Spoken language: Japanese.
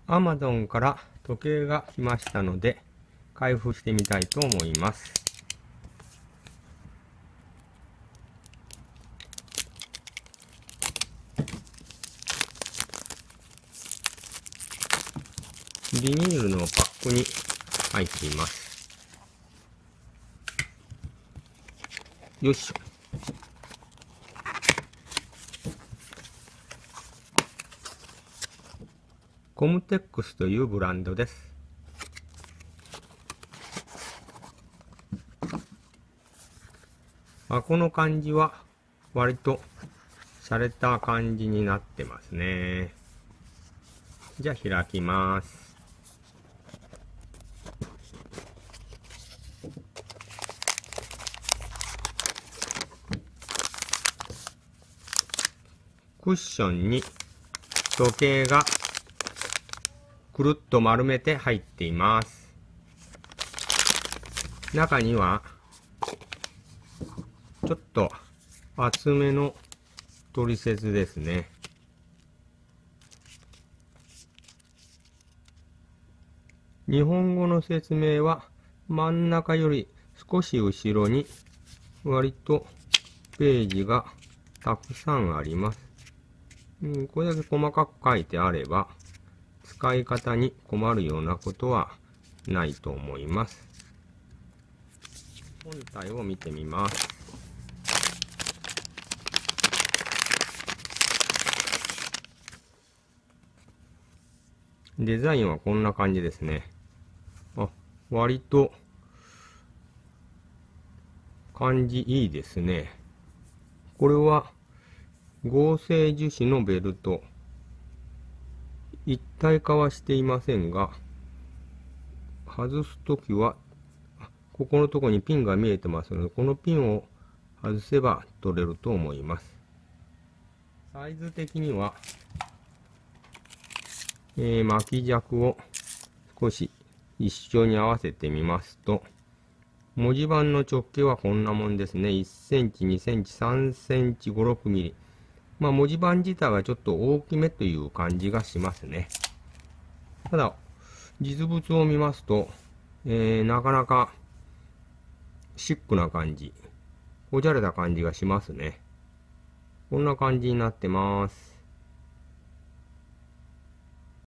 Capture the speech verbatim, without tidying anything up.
Amazon から時計が来ましたので、開封してみたいと思います。ビニールのパックに入っています。よいしょ。コムテックスというブランドです。箱の感じは割と洒落た感じになってますね。じゃあ開きます。クッションに時計がくるっと丸めて入っています。中にはちょっと厚めの取説ですね。日本語の説明は真ん中より少し後ろに割とページがたくさんあります。うん、これだけ細かく書いてあれば使い方に困るようなことはないと思います。本体を見てみます。デザインはこんな感じですね。あ、割と感じいいですね。これは合成樹脂のベルト。一体化はしていませんが、外すときは、ここのところにピンが見えてますので、このピンを外せば取れると思います。サイズ的には、えー、巻き尺を少し一緒に合わせてみますと、文字盤の直径はこんなもんですね。いっセンチ、にセンチ、さんセンチ、ご、ろくミリ。まあ文字盤自体はちょっと大きめという感じがしますね。ただ、実物を見ますと、えー、なかなかシックな感じ、おしゃれな感じがしますね。こんな感じになってます。